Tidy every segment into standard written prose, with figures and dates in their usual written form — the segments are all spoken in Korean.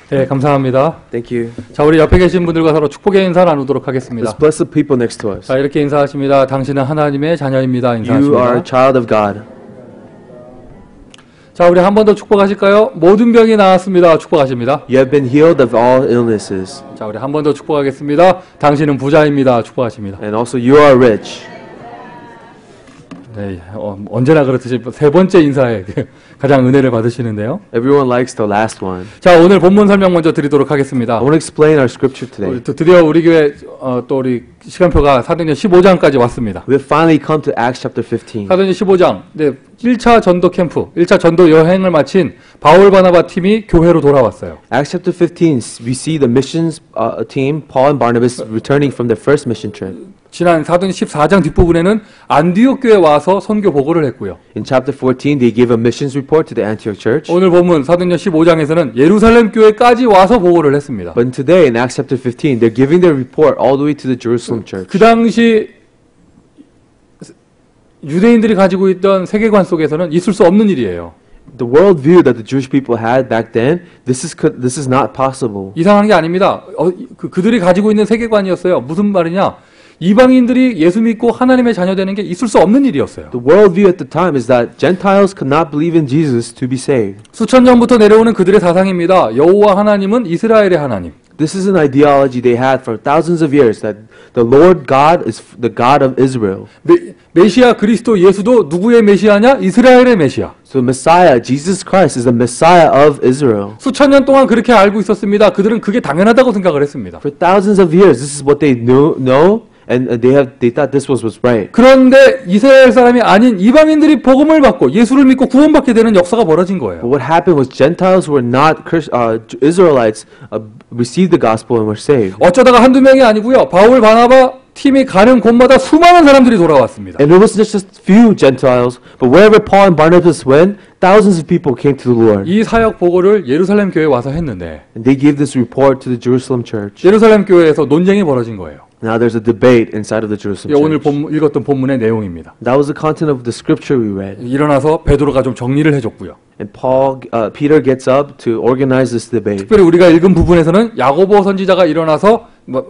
네, 감사합니다. Thank you. 자, 우리 옆에 계신 분들과 서로 축복의 인사 나누도록 하겠습니다. Let's bless the people next to us. 자, 이렇게 인사하십니다. 당신은 하나님의 자녀입니다. You are 인사하십니다. a child of God. 자, 우리 한 번 더 축복하실까요? 모든 병이 나았습니다. 축복하십니다. You have been healed of all illnesses. 자, 우리 한 번 더 축복하겠습니다. 당신은 부자입니다. 축복하십니다. And also you are rich. 네, 언제나 그렇듯이 세 번째 인사에 가장 은혜를 받으시는데요. Everyone likes the last one. 자, 오늘 본문 설명 먼저 드리도록 하겠습니다. I want to explain our scripture today. 드디어 우리 교회 또 우리 시간표가 사도행전 15장까지 왔습니다. We have finally come to Acts chapter 15. 사도행전 15장, 네, 1차 전도 캠프, 1차 전도 여행을 마친 바울 바나바 팀이 교회로 돌아왔어요. Acts chapter 15, we see the missions team, Paul and Barnabas, returning from their first mission trip. 지난 사도행전 14장 뒷부분에는 안디옥 교회에 와서 선교 보고를 했고요. In chapter 14, they gave a missions report to the Antioch church. 오늘 본문 사도행전 15장에서는 예루살렘 교회까지 와서 보고를 했습니다. But today, in Acts chapter 15, they're giving their report all the way to the Jerusalem church. 그 당시 유대인들이 가지고 있던 세계관 속에서는 있을 수 없는 일이에요. The world view that the Jewish people had back then, this is not possible. 이상한 게 아닙니다. 그들이 가지고 있는 세계관이었어요. 무슨 말이냐? 이방인들이 예수 믿고 하나님의 자녀 되는 게 있을 수 없는 일이었어요. The world view at the time is that Gentiles could not believe in Jesus to be saved. 수천 년부터 내려오는 그들의 사상입니다. 여호와 하나님은 이스라엘의 하나님. This is an ideology they had for thousands of years, that the Lord God is the God of Israel. 메시아 그리스도 예수도 누구의 메시아냐? 이스라엘의 메시아. So Messiah, Jesus Christ, is the Messiah of Israel. 수천 년 동안 그렇게 알고 있었습니다. 그들은 그게 당연하다고 생각을 했습니다. For thousands of years, this is what they know, and they thought this was what's right. 그런데 이스라엘 사람이 아닌 이방인들이 복음을 받고 예수를 믿고 구원받게 되는 역사가 벌어진 거예요. But what happened was Gentiles who were not Israelites received the gospel and were saved. 어쩌다가 한두 명이 아니고요. 바울 바나바 팀이 가는 곳마다 수많은 사람들이 돌아왔습니다. And it wasn't just few Gentiles, but wherever Paul and Barnabas went, thousands of people came to the Lord. 이 사역 보고를 예루살렘 교회에 와서 했는데 And they gave this report to the Jerusalem church. 예루살렘 교회에서 논쟁이 벌어진 거예요. Now there's a debate inside of the Jerusalem 오늘 church. 읽었던 본문의 내용입니다. That was the content of the scripture we read. 일어나서 베드로가 좀 정리를 해줬고요. And Peter gets up to organize this debate. 특별히 우리가 읽은 부분에서는 야고보 선지자가 일어나서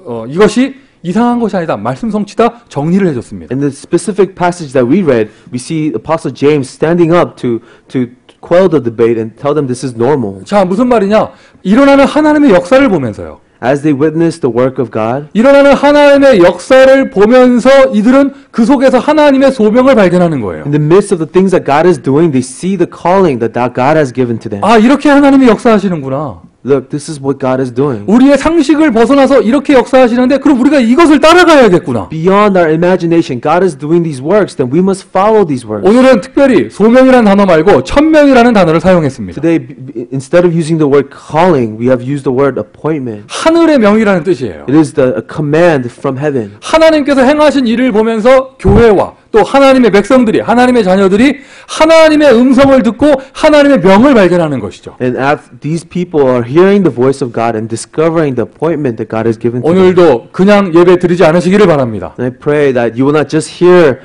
이것이 이상한 것이 아니다. 말씀 성취다. 정리를 해줬습니다. In the specific passage that we read, we see Apostle James standing up to quell the debate and tell them this is normal. 자, 무슨 말이냐? 일어나는 하나님의 역사를 보면서요. As they witness the work of God, 일어나는 하나님의 역사를 보면서 이들은 그 속에서 하나님의 소명을 발견하는 거예요. in the midst of the things that God is doing, they see the calling that God has given to them. 아, 이렇게 하나님이 역사하시는구나. Look, this is what God is doing. 우리의 상식을 벗어나서 이렇게 역사하시는데 그럼 우리가 이것을 따라가야겠구나. Beyond our imagination, God is doing these works, then we must follow these works. 오늘은 특별히 소명이라는 단어 말고 천명이라는 단어를 사용했습니다. Today, instead of using the word calling, we have used the word appointment. 하늘의 명이라는 뜻이에요. It is a command from heaven. 하나님께서 행하신 일을 보면서 교회와 또 하나님의 백성들이, 하나님의 자녀들이 하나님의 음성을 듣고 하나님의 명을 발견하는 것이죠. And after these people are hearing the voice of God and discovering the appointment that God has given to them. 오늘도 그냥 예배 드리지 않으시기를 바랍니다. And I pray that you will not just hear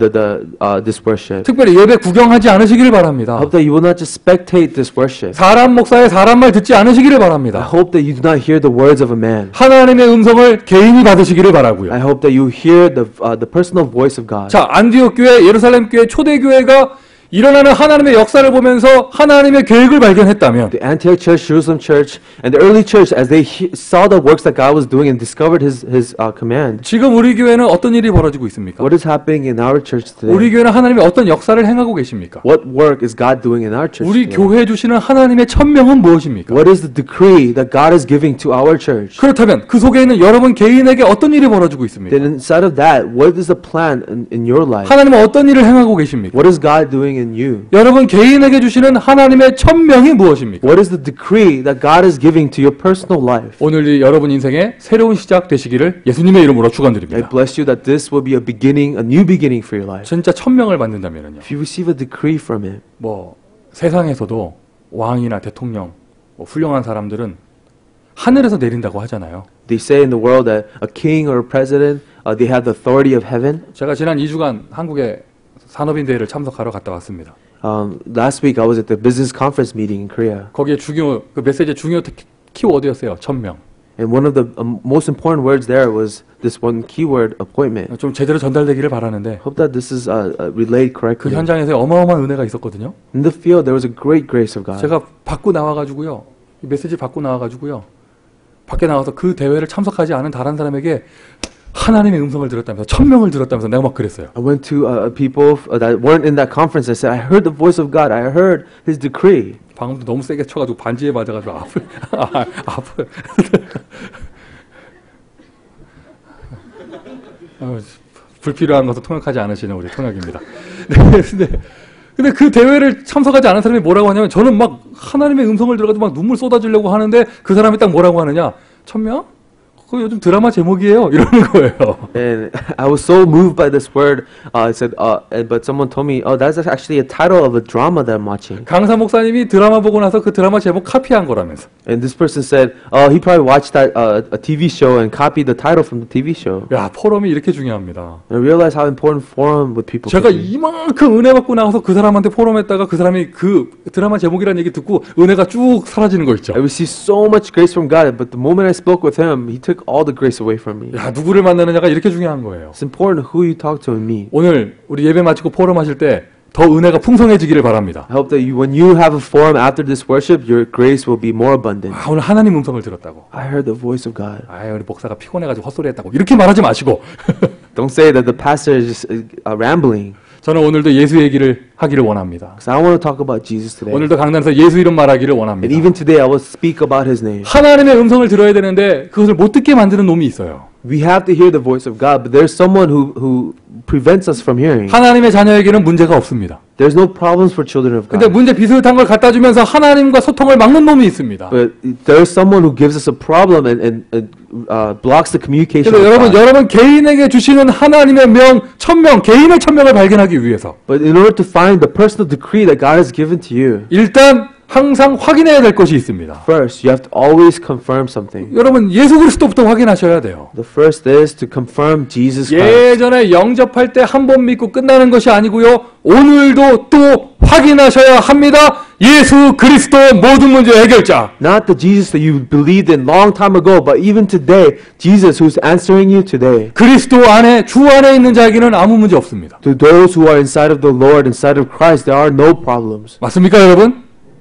this worship. 특별히 예배 구경하지 않으시기를 I 바랍니다. hope that you will not just spectate this worship. 사람 목사의 사람 말 듣지 않으시기를 I 바랍니다. hope that you do not hear the words of a man. 하나님의 음성을 개인이 받으시기를 바라고요. I hope that you hear the personal voice of God. 자, 안디옥 교회, 예루살렘 교회, 초대 교회가 일어나는 하나님의 역사를 보면서 하나님의 계획을 발견했다면 The Antioch Church, Jerusalem Church, and the early church, as they saw the works that God was doing and discovered His command, 지금 우리 교회는 어떤 일이 벌어지고 있습니까? what is happening in our church 우리 today? 교회는 하나님의 어떤 역사를 행하고 계십니까? What work is God doing in our church 우리 today? 교회에 주시는 하나님의 천명은 무엇입니까? What is the decree that God is giving to our church? 그렇다면 그 속에 있는 여러분 개인에게 어떤 일이 벌어지고 있습니까? Then inside of that, what is the plan in your life? 하나님은 어떤 일을 행하고 계십니까? What is God doing in you? 여러분 개인에게 주시는 하나님의 천명이 무엇입니까? What is the decree that God is giving to your personal life? 오늘 여러분 인생의 새로운 시작 되시기를 예수님의 이름으로 I 축원드립니다. bless you that this will be a beginning, a new beginning for your life. 진짜 천명을 받는다면요. If you receive a decree from Him, 뭐 세상에서도 왕이나 대통령, 뭐 훌륭한 사람들은 하늘에서 내린다고 하잖아요. they say in the world that a king or a president, they have the authority of heaven. 제가 지난 2주간 한국의 산업인 대회를 참석하러 갔다 왔습니다. Last week I was at the business conference meeting in Korea. 거기에 그 메시지의 중요 키워드였어요. 1000명. And one of the most important words there was this one keyword, appointment. 좀 제대로 전달되기를 바라는데 Hope that this is relayed 그 correctly. 현장에서 어마어마한 은혜가 있었거든요. In the field, there was a great grace of God. 제가 받고 나와가지고요. 이 메시지 받고 나와가지고요. 밖에 나와서 그 대회를 참석하지 않은 다른 사람에게 하나님의 음성을 들었다면서 1000명을 들었다면서 내가 막 그랬어요. I went to people that weren't in that conference and said, I heard the voice of God. I heard His decree. 방금도 너무 세게 쳐가지고 반지에 맞아가지고 아플. 불필요한 것도 통역하지 않으시는 우리 통역입니다. 네, 근데 그 대회를 참석하지 않은 사람이 뭐라고 하냐면 저는 막 하나님의 음성을 들어가지고 막 눈물 쏟아지려고 하는데 그 사람이 딱 뭐라고 하느냐? 1000명? 그거 요즘 드라마 제목이에요. 이러는 거예요. And I was so moved by this word. I said, but someone told me, oh, that's actually a title of a drama that I'm watching. 강사 목사님이 드라마 보고 나서 그 드라마 제목 카피한 거라면서. And this person said, oh, he probably watched that a TV show and copied the title from the TV show. 야, 포럼이 이렇게 중요합니다. And I realized how important forum with people 제가 can be. 이만큼 은혜 받고 나와서 그 사람한테 포럼했다가 그 사람이 그 드라마 제목이라는 얘기 듣고 은혜가 쭉 사라지는 거 있죠. I received so much grace from God, but the moment I spoke with him, He took all the grace away from me. 야, 누구를 만나느냐가 이렇게 중요한 거예요. It's important who you talk to and meet. 오늘 우리 예배 마치고 포럼 하실 때 더 은혜가 풍성해지기를 바랍니다. I hope that when you have a forum after this worship, your grace will be more abundant. 아, 오늘 하나님 음성을 들었다고. I heard the voice of God. 아, 우리 목사가 피곤해가지고 헛소리했다고. 이렇게 말하지 마시고. Don't say that the pastor is just rambling. 저는 오늘도 예수 얘기를 하기를 원합니다. Because I want to talk about Jesus today. 오늘도 강단에서 예수 이름 말하기를 And 원합니다. even today, I will speak about His name. 하나님의 음성을 들어야 되는데 그것을 못 듣게 만드는 놈이 있어요. We have to hear the voice of God, but there's someone who prevents us from hearing. 하나님의 자녀에게는 문제가 없습니다. There's no problems for children of 근데 God. 문제 비슷한 걸 갖다 주면서 하나님과 소통을 막는 놈이 있습니다. But there's someone who gives us a problem and blocks the communication 그래서 with God. 여러분 개인에게 주시는 하나님의 명 1000명, 개인의 1000명을 발견하기 위해서 But in order to find the personal decree that God has given to you, 일단 항상 확인해야 될 것이 있습니다. first, you have to always confirm something. 여러분 예수 그리스도부터 확인하셔야 돼요. The first is to confirm Jesus Christ. 예전에 영접할 때 한 번 믿고 끝나는 것이 아니고요. 오늘도 또 확인하셔야 합니다. 예수 그리스도 모든 문제 해결자. Not the Jesus that you believed in long time ago, but even today, Jesus who's answering you today. 그리스도 안에 주 안에 있는 자에게는 아무 문제 없습니다. To those who are inside of the Lord, inside of Christ, there are no problems. 맞습니까, 여러분?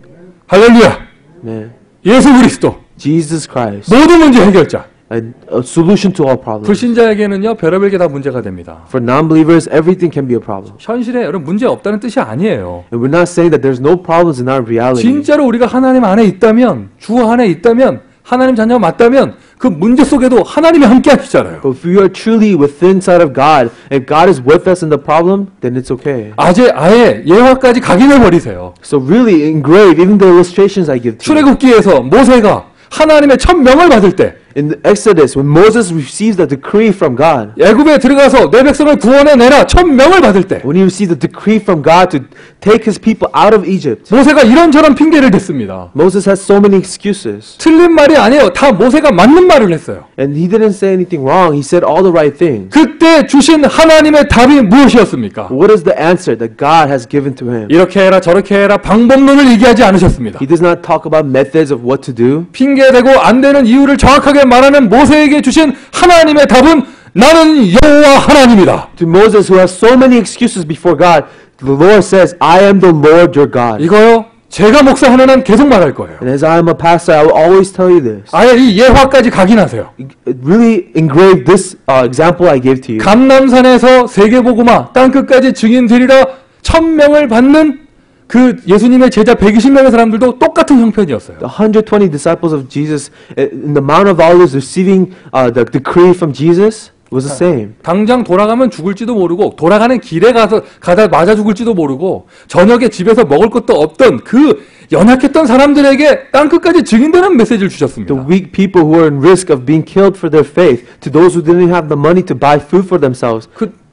할렐루야. Man. 예수 그리스도 Jesus Christ, 모든 문제 해결자. a solution to all problems. 불신자에게는요 별의별 게 다 문제가 됩니다. For non-believers, everything can be a problem. 현실에 여러분 문제 없다는 뜻이 아니에요. And we're not saying that there's no problems in our reality. 진짜로 우리가 하나님 안에 있다면, 주 안에 있다면, 하나님 자녀가 맞다면 그 문제 속에도 하나님이 함께 하시잖아요. But if we are truly within inside of God, and God is with us in the problem, then it's okay. 아예 예화까지 각인해 버리세요. So really engrave even the illustrations I give to you. 출애굽기에서 모세가 하나님의 1000명을 받을 때 In the Exodus, when Moses receives the decree from God, 애굽에 들어가서 내 백성을 구원해 내라 1000명을 받을 때 when he received the decree from God to take his people out of Egypt, 모세가 이런저런 핑계를 댔습니다. Moses has so many excuses. 틀린 말이 아니에요. 다 모세가 맞는 말을 했어요. And he didn't say anything wrong. He said all the right things. 그때 주신 하나님의 답이 무엇이었습니까? What is the answer that God has given to him? 이렇게 해라 저렇게 해라 방법론을 얘기하지 않으셨습니다. He does not talk about methods of what to do. 핑계대고 안 되는 이유를 정확하게 말하는 모세에게 주신 하나님의 답은 나는 여호와 하나님이다. To Moses, who has so many excuses before God, the Lord says, I am the Lord your God. 이거요 제가 목사하는 한 계속 말할 거예요. And as I am a pastor, I will always tell you this. 아예 이 예화까지 각인하세요. Really engrave this example I gave to you. 감람산에서 세계복음화 땅끝까지 증인 되리라 1000명을 받는 그 예수님의 제자 120명의 사람들도 똑같은 형편이었어요. The 120 disciples of Jesus in the Mount of Olives receiving the decree from Jesus was the same. 당장 돌아가면 죽을지도 모르고 돌아가는 길에 가다 맞아 죽을지도 모르고 저녁에 집에서 먹을 것도 없던 그 연약했던 사람들에게 땅끝까지 증인되는 메시지를 주셨습니다. The weak people who were in risk of being killed for their faith, to those who didn't have the money to buy food for themselves.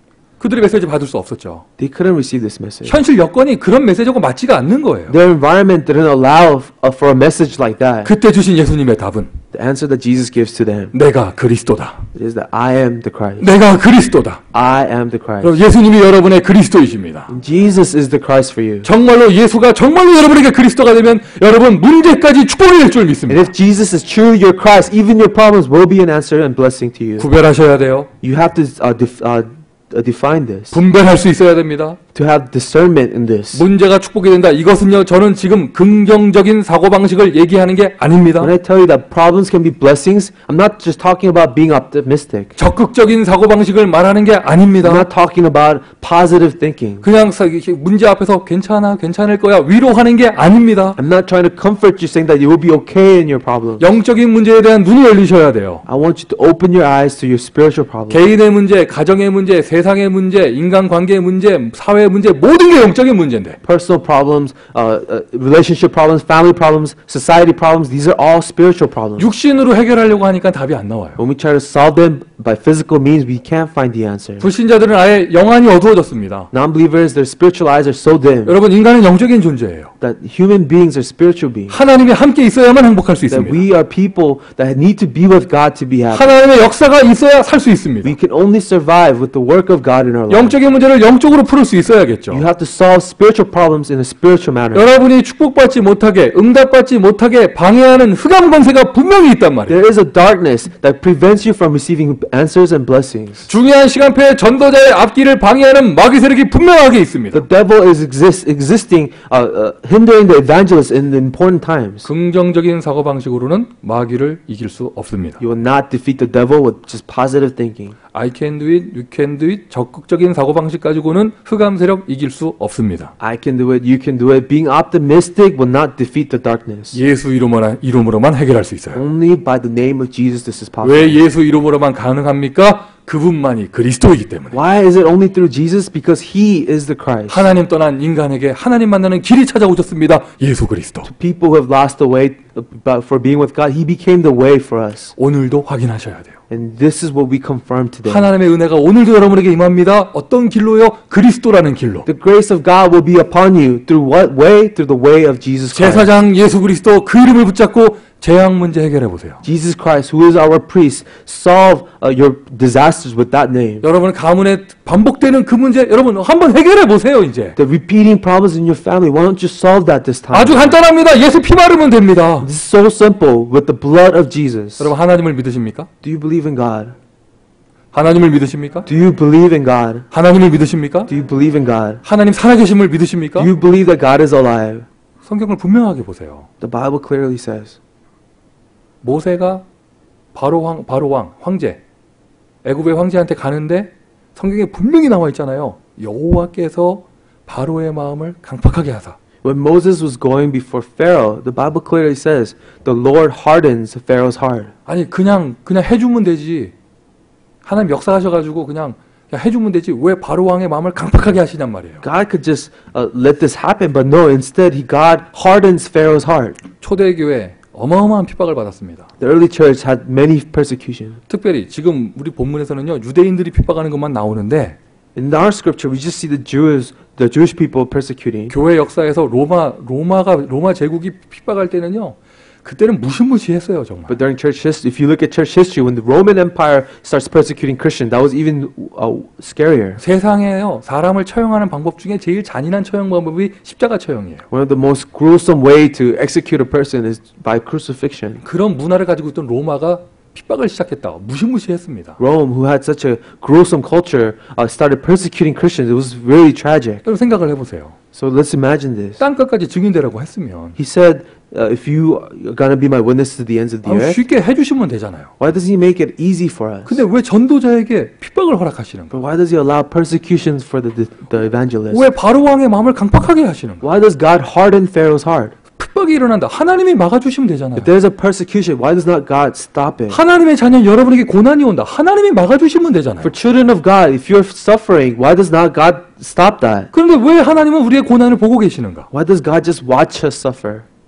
그들의 메시지 받을 수 없었죠. They couldn't receive this message. 현실 여건이 그런 메시지하고 맞지가 않는 거예요. Their environment didn't allow for a message like that. 그때 주신 예수님의 답은 The answer that Jesus gives to them 내가 그리스도다. is that I am the Christ. 내가 그리스도다. I am the Christ. 여러분, 예수님이 여러분의 그리스도이십니다. Jesus is the Christ for you. 정말로 예수가 정말로 여러분에게 그리스도가 되면 여러분 문제까지 축복이 될 줄 And 믿습니다. if Jesus is truly your Christ, even your problems will be an answer and blessing to you. 구별하셔야 돼요. You have to define this. 분별할 수 있어야 됩니다. To have discernment in this. 문제가 축복이 된다. 이것은요, 저는 지금 긍정적인 사고방식을 얘기하는 게 아닙니다. When I tell you that problems can be blessings, I'm not just talking about being optimistic. 적극적인 사고방식을 말하는 게 I'm 아닙니다. not talking about positive thinking. 그냥 문제 앞에서 괜찮아, 괜찮을 거야, 위로하는 게 아닙니다. I'm not trying to comfort you saying that you will be okay in your problems. 영적인 문제에 대한 눈이 열리셔야 돼요. I want you to open your eyes to your spiritual problems. 개인의 문제, 가정의 문제, 세상의 문제, 인간관계의 문제, 사회의 문제, 모든 게 영적인 문제인데 Personal problems, relationship problems, family problems, society problems, these are all spiritual problems. 육신으로 해결하려고 하니까 답이 안 나와요. When we try to solve them by physical means, we can't find the answer. 불신자들은 아예 영안이 어두워졌습니다. Non-believers, their spiritual eyes are so dim 여러분, 인간은 영적인 존재예요. that human beings are spiritual beings. 하나님이 함께 있어야만 행복할 수 That 있습니다. we are people that need to be with God to be happy. 하나님의 역사가 있어야 살 수 있습니다. We can only survive with the work of God in our life. 영적인 문제를 영적으로 풀을 수 있어야겠죠. You have to solve spiritual problems in a spiritual manner. 여러분이 축복받지 못하게, 응답받지 못하게 방해하는 흑암 권세가 분명히 있단 말이에요. There is a darkness that prevents you from receiving answers and blessings. 중요한 시간표에 전도자의 앞길을 방해하는 마귀 세력이 분명하게 있습니다. The devil is existing, hindering the evangelist in the important times. 긍정적인 사고방식으로는 마귀를 이길 수 없습니다. You will not defeat the devil with just positive thinking. I can do it, you can do it. 적극적인 사고방식 가지고는 흑암 세력 이길 수 없습니다. I can do it, you can do it. Being optimistic will not defeat the darkness. 예수 이름으로만 해결할 수 있어요. Only by the name of Jesus this is possible. 왜 예수 이름으로만 가능합니까? 그분만이 그리스도이기 때문에. Why is it only through Jesus? Because He is the Christ. 하나님 떠난 인간에게 하나님 만나는 길이 찾아오셨습니다. 예수 그리스도. People who have lost the way for being with God, He became the way for us. 오늘도 확인하셔야 돼요. And this is what we confirm today. 하나님의 은혜가 오늘도 여러분에게 임합니다. 어떤 길로요? 그리스도라는 길로. The grace of God will be upon you. Through what way? Through the way of Jesus Christ. 제사장 예수 그리스도 그 이름을 붙잡고 재앙 문제 해결해 보세요. Jesus Christ, who is our priest, solve your disasters with that name. 여러분 가문에 반복되는 그 문제 여러분 한번 해결해 보세요 이제. The repeating problems in your family, why don't you solve that this time? 아주 간단합니다. 예수 피 바르면 됩니다. This is so simple. With the blood of Jesus. 여러분 하나님을 믿으십니까? Do you believe in God? 하나님을 믿으십니까? Do you believe in God? 하나님을 믿으십니까? Do you believe in God? 하나님 살아계심을 믿으십니까? Do you believe that God is alive? 성경을 분명하게 보세요. The Bible clearly says. 모세가 바로 왕 황제 애굽의 황제한테 가는데 성경에 분명히 나와 있잖아요. 여호와께서 바로의 마음을 강팍하게 하사. When Moses was going before Pharaoh, the Bible clearly says, the Lord hardens Pharaoh's heart. 아니 그냥 해주면 되지. 하나님 역사하셔가지고 그냥 해주면 되지. 왜 바로 왕의 마음을 강팍하게 하시냔 말이에요. God could just let this happen, but no, instead God hardens Pharaoh's heart. 초대교회 어마어마한 핍박을 받았습니다. The early church had many persecution. 특별히 지금 우리 본문에서는요 유대인들이 핍박하는 것만 나오는데 In our scripture, we just see the Jewish people persecuting. 교회 역사에서 로마 제국이 핍박할 때는요 그때는 무시무시했어요 정말. But during church history, if you look at church history, when the Roman Empire starts persecuting Christians, that was even scarier. 세상에요 사람을 처형하는 방법 중에 제일 잔인한 처형 방법이 십자가 처형이에요. One of the most gruesome way to execute a person is by crucifixion. 그런 문화를 가지고 있던 로마가 핍박을 시작했다. 무시무시했습니다. Rome, who had such a gruesome culture, started persecuting Christians. It was really tragic. 여러분 생각을 해보세요. So let's imagine this. 땅끝까지 증인되라고 했으면 He said, if you are going to be my witness to the ends of the earth, 쉽게 해주시면 되잖아요. why does he make it easy for us? 근데 왜 전도자에게 핍박을 허락하시는 거예요? But why does he allow persecutions for the evangelist? 왜 바로 왕의 마음을 강팍하게 하시는 거예요? Why does God harden Pharaoh's heart? 핍박이 일어난다. 하나님이 막아주시면 되잖아요. If there's a persecution, why does not God stop it? 하나님의 자녀 여러분에게 고난이 온다. 하나님이 막아주시면 되잖아요. For children of God, if you're suffering, why does not God stop that? 그런데 왜 하나님은 우리의 고난을 보고 계시는가? Why does God just watch us suffer?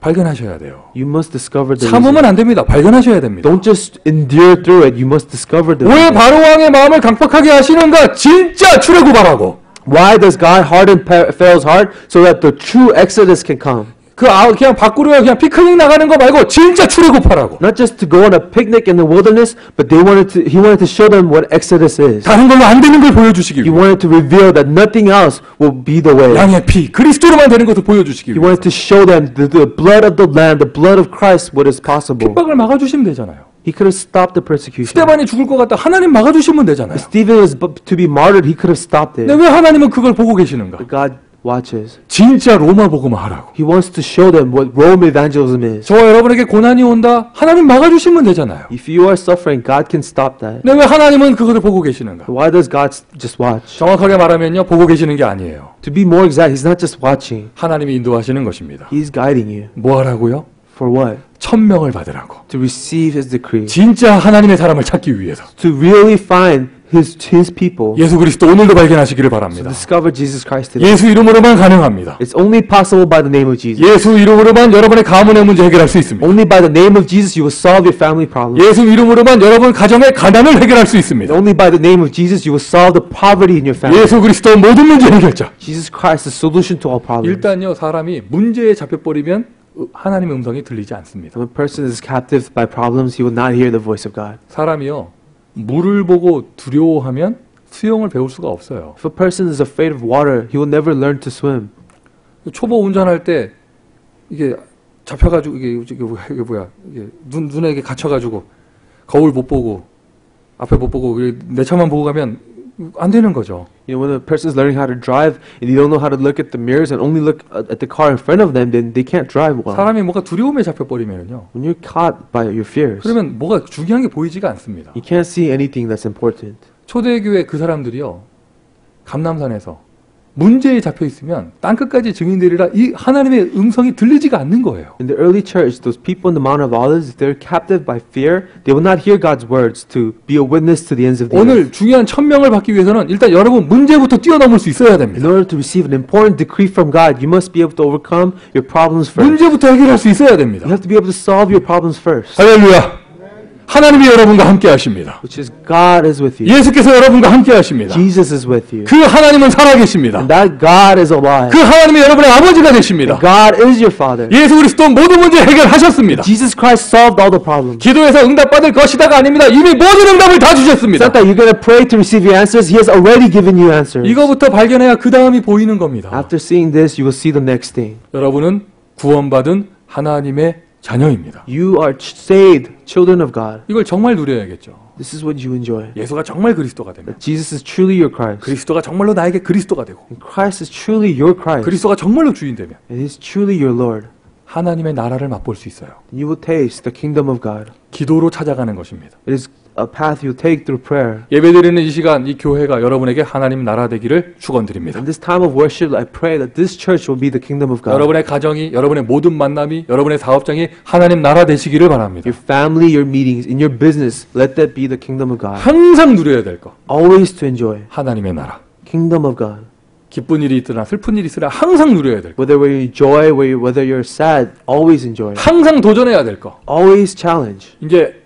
발견하셔야 돼요. You must discover the 참으면 reason. 안 됩니다. 발견하셔야 됩니다. Don't just endure through it. You must discover the 왜 reason. 바로왕의 마음을 강팍하게 하시는가? 진짜 출애굽하라고. Why does God harden Pharaoh's heart so that the true exodus can come? 그냥 밖으로 그냥 피크닉 나가는 거 말고 진짜 출애굽하라고. Not just to go on a picnic in the wilderness, but he wanted to show them what exodus is. 다른 걸로 안 되는 걸 보여주시기 He 위해. wanted to reveal that nothing else will be the way. 양의 피, 그리스도로만 되는 것을 보여주시기 He 위해. wanted to show them the blood of the Lamb, the blood of Christ, what is possible. 핍박을 막아주시면 되잖아요. He could have stopped the persecution. 스테반이 죽을 것 같다. 하나님 막아주시면 되잖아요. Stephen was to be martyred. He could have stopped it. 근데 왜 하나님은 그걸 보고 계시는가? But God watches. 진짜 로마 복음을 하라고. He wants to show them what Rome evangelism is. 저와 여러분에게 고난이 온다. 하나님 막아주시면 되잖아요. If you are suffering, God can stop that. 근데 왜 하나님은 그것을 보고 계시는가? Why does God just watch? 정확하게 말하면요, 보고 계시는 게 아니에요. To be more exact, He's not just watching. 하나님이 인도하시는 것입니다. He's guiding you. 뭐 하라고요? For what? 천명을 받으라고. To receive His decree. 진짜 하나님의 사람을 찾기 위해서. To really find His people. 예수 그리스도 오늘도 발견하시기를 To 바랍니다. discover Jesus Christ today. 예수 이름으로만 가능합니다. It's only possible by the name of Jesus. 예수 이름으로만 여러분의 가문의 문제 해결할 수 있습니다. Only by the name of Jesus you will solve your family problems. 예수 이름으로만 여러분 가정의 가난을 해결할 수 있습니다. Only by the name of Jesus you will solve the poverty in your family. 예수 그리스도 모든 문제 해결자. Jesus Christ is the solution to all problems. 일단요, 사람이 문제에 잡혀버리면 하나님의 음성이 들리지 않습니다. When a person is captive by problems, he will not hear the voice of God. 사람이요, 물을 보고 두려워하면 수영을 배울 수가 없어요. If a person is afraid of water, he will never learn to swim. 초보 운전할 때 이게 잡혀가지고 이게 뭐야 이게 눈에 이게 갇혀가지고 거울 못 보고 앞에 못 보고 내 차만 보고 가면 안 되는 거죠. You know, when a person is learning how to drive and you don't know how to look at the mirrors and only look at the car in front of them, then they can't drive well. 사람이 뭔가 두려움에 잡혀버리면요. When you're caught by your fears, 그러면 뭐가 중요한 게 보이지가 않습니다. you can't see anything that's important. 초대교회 그 사람들이요, 감남산에서 문제에 잡혀 있으면 땅끝까지 증인되리라 이 하나님의 음성이 들리지가 않는 거예요. In the early church, those people in the Mount of Olives, if they're captive by fear, they will not hear God's words to be a witness to the ends of the earth. 오늘 중요한 천명을 받기 위해서는 일단 여러분 문제부터 뛰어넘을 수 있어야 In 됩니다. order to receive an important decree from God, you must be able to overcome your problems first. 문제부터 해결할 수 있어야 됩니다. You have to be able to solve your problems first, 할렐루야. 하나님이 여러분과 함께 하십니다. which is God is with you. 예수께서 여러분과 함께 하십니다. Jesus is with you. 그 하나님은 살아계십니다. And that God is alive. 그 하나님이 여러분의 아버지가 되십니다. God is your Father. 예수 그리스도 모든 문제 해결하셨습니다. Jesus Christ solved all the problems. 기도해서 응답받을 것이다가 아닙니다. 이미 모든 응답을 다 It's 주셨습니다. not that you're going to pray to receive your answers. He has already given you answers. 이거부터 발견해야 그 다음이 보이는 겁니다. After seeing this, you will see the next thing. 여러분은 구원받은 하나님의 자녀입니다. You are saved children of God. 이걸 정말 누려야겠죠. This is what you enjoy. 예수가 정말 그리스도가 되면, Jesus is truly your Christ. 그리스도가 정말로 나에게 그리스도가 되고, And Christ is truly your Christ. 그리스도가 정말로 주인 되면 And He is truly your Lord. 하나님의 나라를 맛볼 수 있어요. And you will taste the kingdom of God. 기도로 찾아가는 것입니다. It is a path you'll take through prayer. 예배드리는 이 시간, 이 교회가 여러분에게 하나님 나라 되기를 축원드립니다. In this time of worship, I pray that this church will be the kingdom of God. 여러분의 가정이, 여러분의 모든 만남이, 여러분의 사업장이 하나님 나라 되시기를 바랍니다. Your family, your meetings, in your business, let that be the kingdom of God. 항상 누려야 될 것, Always to enjoy. 하나님의 나라. Kingdom of God. 기쁜 일이 있으나 슬픈 일이 있으나 항상 누려야 될 것, Whether you're joy, whether you're sad, always enjoy. 항상 도전해야 될 것. Always challenge. 이제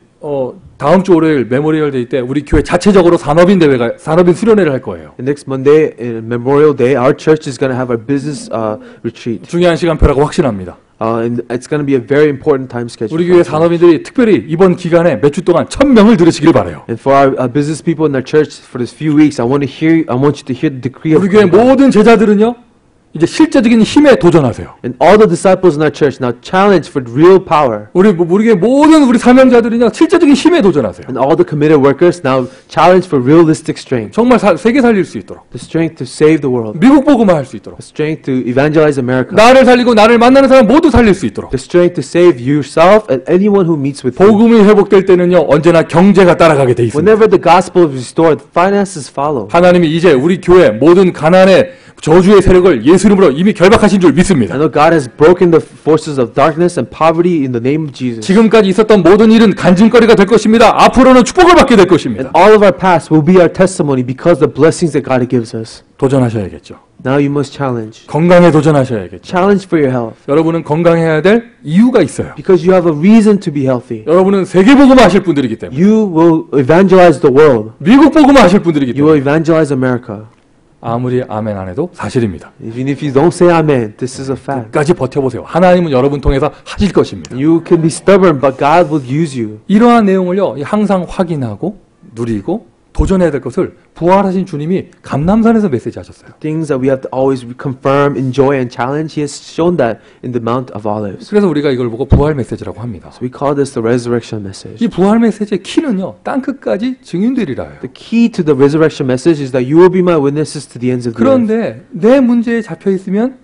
다음 주 월요일 메모리얼 데이 때 우리 교회 자체적으로 산업인 수련회를 할 거예요. And next Monday, Memorial Day, our church is going to have our business retreat. 중요한 시간표라고 확신합니다. And it's going to be a very important time schedule. 우리 for 교회 us. 산업인들이 특별히 이번 기간에 몇 주 동안 1000명을 들으시길 바라요. And for our business people in our church for this few weeks, I want you to hear the decree of 우리 교회 God. 모든 제자들은요, 이제 실제적인 힘에 도전하세요. And all the disciples in our church now challenge for real power. 우리 교회 모든 우리 사명자들은요, 실제적인 힘에 도전하세요. And all the committed workers now challenge for realistic strength. 정말 세계 살릴 수 있도록, The strength to save the world. 미국 복음화 할 수 있도록, The strength to evangelize America. 나를 살리고 나를 만나는 사람 모두 살릴 수 있도록. The strength to save yourself and anyone who meets with you. 복음이 회복될 때는요, 언제나 경제가 따라가게 돼 있습니다. Whenever the gospel is restored, finances follow. 하나님이 이제 우리 교회 모든 가난의 저주의 세력을 예수 이름으로 이미 결박하신 줄 믿습니다. I know God has broken the forces of darkness and poverty in the name of Jesus. 지금까지 있었던 모든 일은 간증거리가 될 것입니다. 앞으로는 축복을 받게 될 것입니다. And all of our past will be our testimony because of the blessings that God gives us. 도전하셔야겠죠. Now you must challenge. 건강에 도전하셔야겠죠. Challenge for your health. 여러분은 건강해야 될 이유가 있어요. Because you have a reason to be healthy. 여러분은 세계복음 하실 분들이기 때문에. You will evangelize the world. 미국 복음 하실 분들이기 You will 때문에. evangelize America. 아무리 아멘 안 해도 사실입니다. Even if you don't say amen, this is a fact. 끝까지 버텨보세요. 하나님은 여러분 통해서 하실 것입니다. You can be stubborn, but God will use you. 이러한 내용을요, 항상 확인하고 누리고 도전해야 될 것을 부활하신 주님이 감람산에서 메시지 하셨어요. Things that we have to always confirm, enjoy, and challenge. He has shown that in the Mount of Olives. 그래서 우리가 이걸 보고 부활 메시지라고 합니다. So we call this the resurrection message. 이 부활 메시지의 키는요, 땅끝까지 증인되리라요. The key to the resurrection message is that you will be my witnesses to the ends of the earth. 그런데 내 문제에 잡혀 있으면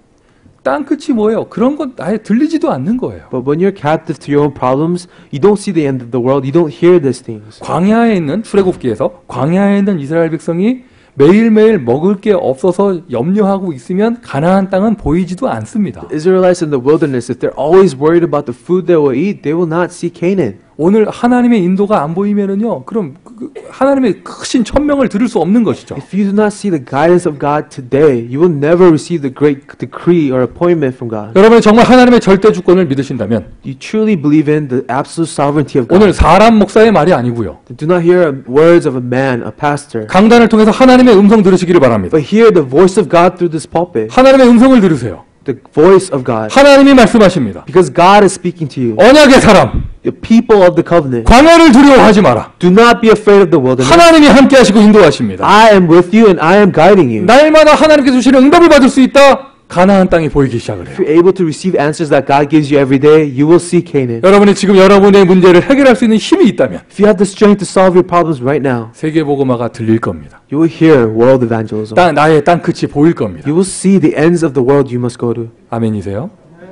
땅끝이 뭐예요? 그런 건 아예 들리지도 않는 거예요. But when you're captive to your own problems, you don't see the end of the world. You don't hear these things. 광야에 있는 출애굽기에서 광야에 있는 이스라엘 백성이 매일매일 먹을 게 없어서 염려하고 있으면 가나안 땅은 보이지도 않습니다. Israelites in the wilderness, if they're always worried about the food they will eat, they will not see Canaan. 오늘 하나님의 인도가 안 보이면은요, 그럼 하나님의 크신 천명을 들을 수 없는 것이죠. If you do not see the guidance of God today, you will never receive the great decree or appointment from God. 여러분이 정말 하나님의 절대 주권을 믿으신다면 You truly believe in the absolute sovereignty of 오늘 God. 사람 목사의 말이 아니고요. Do not hear words of a man, a pastor, 강단을 통해서 하나님의 음성 들으시기를 바랍니다. but hear the voice of God through this pulpit. 하나님의 음성을 들으세요. The voice of God. 하나님이 말씀하십니다. Because God is speaking to you. 언약의 사람, The people of the covenant. 광야를 두려워하지 마라. Do not be afraid of the wilderness. 하나님이 함께 하시고 인도하십니다. I am with you and I am guiding you. 날마다 하나님께서 주시는 응답을 받을 수 있다. 가나안 땅이 보이기 시작을 해요. If you're able to receive answers that God gives you every day, you will see Canaan. 여러분이 지금 여러분의 문제를 해결할 수 있는 힘이 있다면 If you have the strength to solve your problems right now, 세계복음화가 들릴 겁니다. you will hear world evangelism. 나의 땅끝이 보일 겁니다. You will see the ends of the world you must go to. 아멘이세요?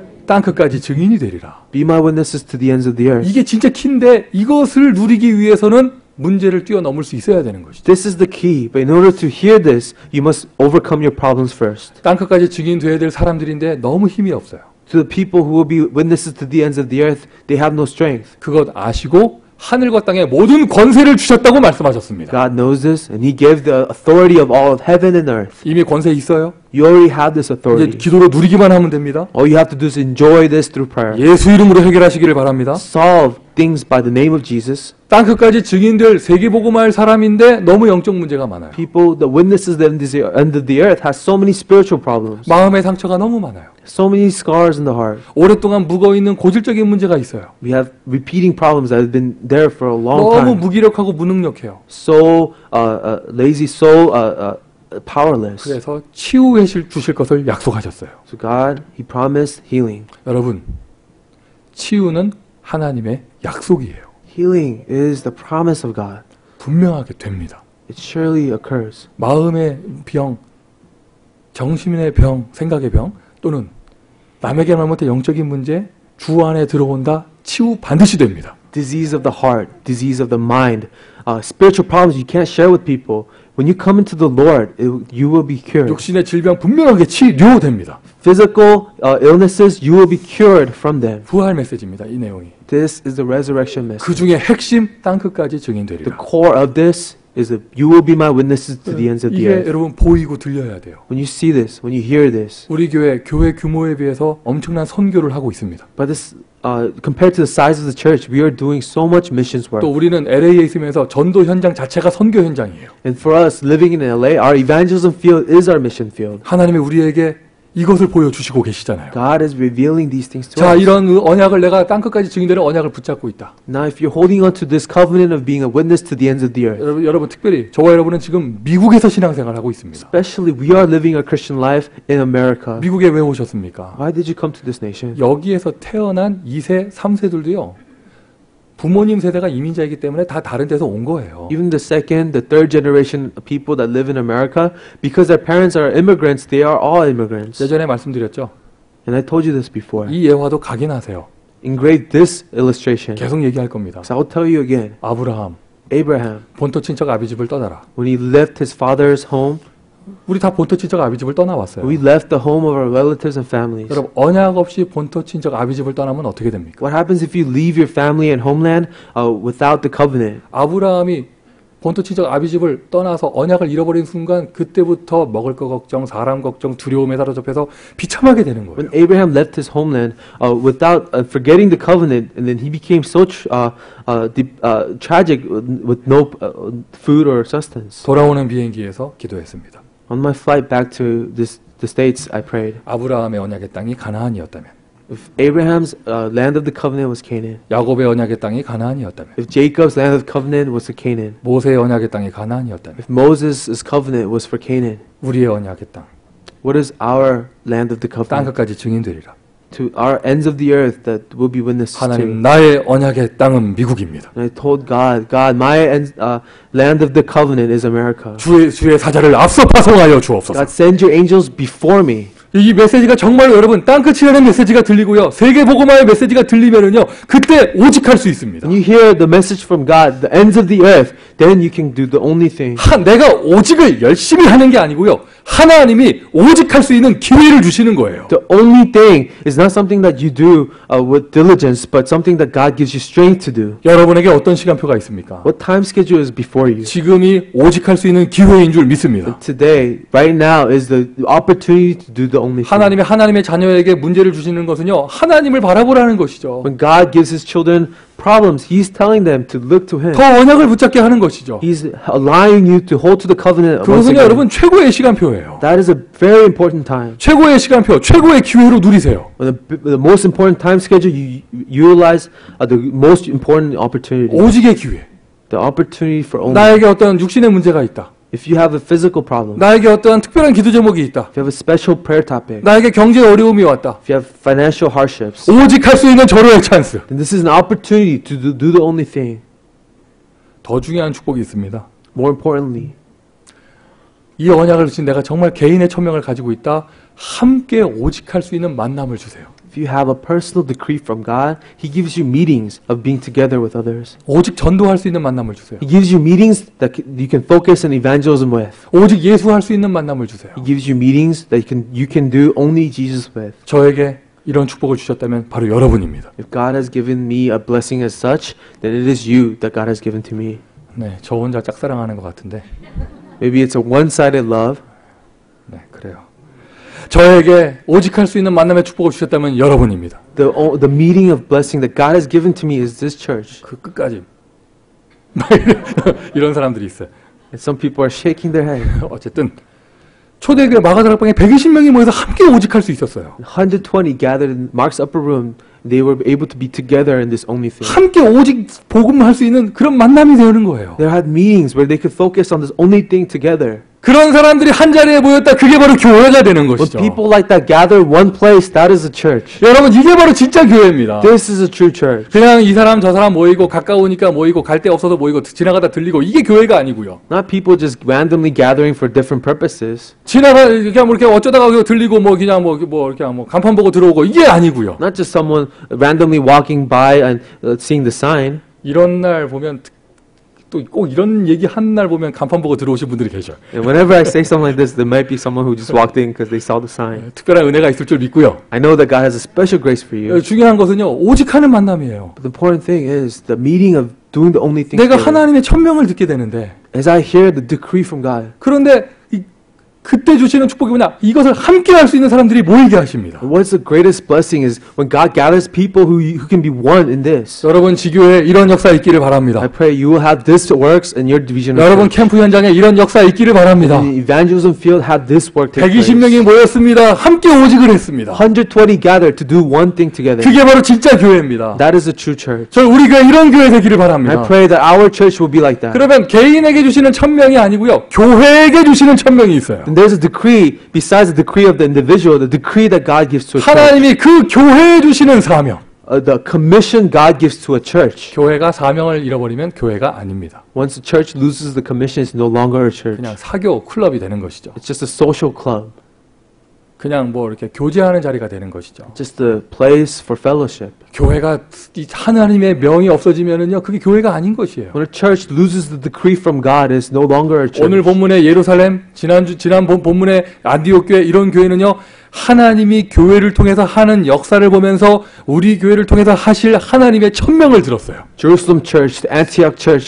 땅끝까지 증인이 되리라. Be my witnesses to the ends of the earth. 이게 진짜 키인데 이것을 누리기 위해서는 문제를 뛰어넘을 수 있어야 되는 것이죠. This is the key. But in order to hear this, you must overcome your problems first. 땅끝까지 증인돼야 될 사람들인데 너무 힘이 없어요. To the people who will be witnesses to the ends of the earth, they have no strength. 그것 아시고 하늘과 땅의 모든 권세를 주셨다고 말씀하셨습니다. God knows this, and He gave the authority of all of heaven and earth. 이미 권세 있어요. You already have this 이제 authority. 기도로 누리기만 하면 됩니다. All you have to do is enjoy this through prayer. 예수 이름으로 해결하시기를 바랍니다. Solve things by the name of Jesus. 땅끝까지 증인될 세계복음할 사람인데 너무 영적 문제가 많아요. People, the witnesses that end of the earth, has so many spiritual problems. 마음의 상처가 너무 많아요. So many scars in the heart. 오랫동안 묵어있는 고질적인 문제가 있어요. We have repeating problems that have been there for a long 너무 time. 무기력하고 무능력해요. So lazy, so powerless. 그래서 치유해 주실 것을 약속하셨어요. So God, He promised healing. 여러분, 치유는 하나님의 약속이에요. Healing is the promise of God. 분명하게 됩니다. It surely occurs. 마음의 병, 정신의 병, 생각의 병 또는 남에게 말 못해 영적인 문제 주 안에 들어온다. 치유 반드시 됩니다. Disease of the heart, disease of the mind, spiritual problems you can't share with people. When you come into the Lord, you will be cured. 육신의 질병 분명하게 치료됩니다. Physical illnesses, you will be cured from them. 부활 메시지입니다. 이 내용이. This is the resurrection message. 그 중에 핵심 땅끝까지 The 증인되리라. core of this is that you will be my witnesses to the ends of the 이게 earth. 여러분 보이고 들려야 돼요. When you see this, when you hear this, 우리 교회 규모에 비해서 엄청난 선교를 하고 있습니다. but this, compared to the size of the church, we are doing so much missions work. 또 우리는 LA에 있으면서 전도 현장 자체가 선교 현장이에요. And for us, living in LA, our evangelism field is our mission field. 하나님이 우리에게 이것을 보여주시고 계시잖아요. God is revealing these things to 자, us. 이런 언약을 내가 땅끝까지 증인되는 언약을 붙잡고 있다. Now, if you're holding on to this covenant of being a witness to the ends of the earth, 여러분 특별히 저와 여러분은 지금 미국에서 신앙생활을 하고 있습니다. especially we are living a Christian life in America. 미국에 왜 오셨습니까? Why did you come to this nation? 여기에서 태어난 2세, 3세들도요. 부모님 세대가 이민자이기 때문에 다 다른 데서 온 거예요. Even the second, the third generation of people that live in America, because their parents are immigrants, they are all immigrants. 예전에 말씀드렸죠. And I told you this before. 이 예화도 각인하세요. Engrave this illustration. 계속 얘기할 겁니다. So I'll tell you again. 아브라함, Abraham, 본토 친척 아비집을 떠나라. when he left his father's home, 우리 다 본토 친척 아비집을 떠나왔어요. we left the home of our relatives and families. 여러분 언약 없이 본토 친척 아비집을 떠나면 어떻게 됩니까? What happens if you leave your family and homeland without the covenant? 아브라함이 본토 친척 아비집을 떠나서 언약을 잃어버린 순간 그때부터 먹을 거 걱정, 사람 걱정, 두려움에 사로잡혀서 비참하게 되는 거예요. When Abraham left his homeland without forgetting the covenant, and then he became so tragic with no food or sustenance. 돌아오는 비행기에서 기도했습니다. On my flight back to the States, I prayed. 아브라함의 언약의 땅이 가나안이었다면, If Abraham's land of the covenant was Canaan, 야곱의 언약의 땅이 가나안이었다면, if Jacob's land of the covenant was the Canaan, 모세의 언약의 땅이 가나안이었다면, if Moses' covenant was for Canaan, 우리의 언약의 땅, what is our land of the 땅 covenant? 끝까지 증인되리라. To our ends of the earth that will be witnesses to. 하나님, 나의 언약의 땅은 미국입니다. And I told God, my land of the covenant is America. 주의 사자를 앞서 파송하여 주옵소서. God, send your angels before me. 이 메시지가 정말로 여러분 땅끝이라는 메시지가 들리고요. 세계복음화의 메시지가 들리면은요. 그때 오직 할 수 있습니다. When you hear the message from God, the ends of the earth, then you can do the only thing. 내가 오직을 열심히 하는 게 아니고요. 하나님이 오직 할 수 있는 기회를 주시는 거예요. The only thing is not something that you do with diligence, but something that God gives you strength to do. 여러분에게 어떤 시간표가 있습니까? What time schedule is before you? 지금이 오직 할 수 있는 기회인 줄 믿습니다. Today, right now, is the opportunity to do the only thing. 하나님의 자녀에게 문제를 주시는 것은요. 하나님을 바라보라는 것이죠. When God gives His children problems, He's telling them to look to Him. 더 언약을 붙잡게 하는 것이죠. He's allowing you to hold to the covenant. 그것은요, 여러분 최고의 시간표예요. That is a very important time. 최고의 시간표, 최고의 기회로 누리세요. The most important time schedule, you utilize the most important opportunity. 오직의 기회. The opportunity for only. 나에게 어떤 육신의 문제가 있다. If you have a physical problem, 나에게 어떠한 특별한 기도 제목이 있다. if you have a special prayer topic, 나에게 경제 어려움이 왔다. if you have financial hardships, 오직 할 수 있는 절호의 찬스. then this is an opportunity to do the only thing. 더 중요한 축복이 있습니다. More importantly, 이 언약을 주신 내가 정말 개인의 천명을 가지고 있다. 함께 오직 할 수 있는 만남을 주세요. if you have a personal decree from God, He gives you meetings of being together with others. 오직 전도할 수 있는 만남을 주세요. He gives you meetings that you can focus on evangelism with. 오직 예수할 수 있는 만남을 주세요. He gives you meetings that you can do only Jesus with. 저에게 이런 축복을 주셨다면 바로 여러분입니다. If God has given me a blessing as such, then it is you that God has given to me. 네, 저 혼자 짝사랑하는 것 같은데. Maybe it's a one-sided love. 네, 그래요. 저에게 오직 할 수 있는 만남의 축복을 주셨다면 여러분입니다. The meeting of blessing that God has given to me is this church. 그 끝까지 이런 사람들이 있어요. And some people are shaking their head. 어쨌든 초대교회 마가다락방에 120명이 모여서 함께 오직할 수 있었어요. 120 gathered in Mark's upper room. They were able to be together in this only thing. 함께 오직 복음할 수 있는 그런 만남이 되는 거예요. They had meetings where they could focus on this only thing together. 그런 사람들이 한 자리에 모였다. 그게 바로 교회가 되는 When 것이죠. people like that gather one place, that is a church. 여러분 이게 바로 진짜 교회입니다. This is a true church. 그냥 이 사람 저 사람 모이고 가까우니까 모이고 갈 데 없어서 모이고 지나가다 들리고 이게 교회가 아니고요. Not people just randomly gathering for different purposes. 그냥 뭐 이렇게 어쩌다가 들리고 뭐 그냥 뭐 이렇게 뭐 간판 보고 들어오고 이게 아니고요. Not just someone randomly walking by and seeing the sign. 이런 날 보면 또 꼭 이런 얘기 한 날 보면 간판 보고 들어오신 분들이 계셔요. And whenever I say something like this, there might be someone who just walked in because they saw the sign. 특별한 은혜가 있을 줄 믿고요. I know that God has a special grace for you. 중요한 것은요. 오직하는 만남이에요. But the important thing is the meeting of doing the only thing. 내가 together. 하나님의 천명을 듣게 되는데 As I hear the decree from God. 그런데 그때 주시는 축복이 뭐냐? 이것을 함께 할 수 있는 사람들이 모이게 하십니다. What's the greatest blessing is when God gathers people who can be one in this. 여러분 지교회에 이런 역사 있기를 바랍니다. I pray you will have this works in your division. 여러분 캠프 현장에 이런 역사 있기를 바랍니다. In the evangelism field, have this work take place. 120명이 모였습니다. 함께 오직을 했습니다. 120 gathered to do one thing together. 그게 바로 진짜 교회입니다. That is a true church. 저는 우리 교회 이런 교회 되기를 I 바랍니다. pray that our church will be like that. 그러면 개인에게 주시는 천명이 아니고요. 교회에게 주시는 천명이 있어요. And there's a decree besides the decree of the individual, the decree that God gives to a church. 하나님이 그 교회에 주시는 사명. The commission God gives to a church. 교회가 사명을 잃어버리면 교회가 아닙니다. Once the church loses the commission, it's no longer a church. 그냥 사교 클럽이 되는 것이죠. It's just a social club. 그냥 뭐 이렇게 교제하는 자리가 되는 것이죠. Just a place for fellowship. 교회가 이 하나님의 명이 없어지면은요, 그게 교회가 아닌 것이에요. When a church loses the decree from God, it's no longer a church. 오늘 본문의 예루살렘, 지난 본문의 안디옥 교회 이런 교회는요, 하나님이 교회를 통해서 하는 역사를 보면서 우리 교회를 통해서 하실 하나님의 천명을 들었어요. Jerusalem church, the Antioch church,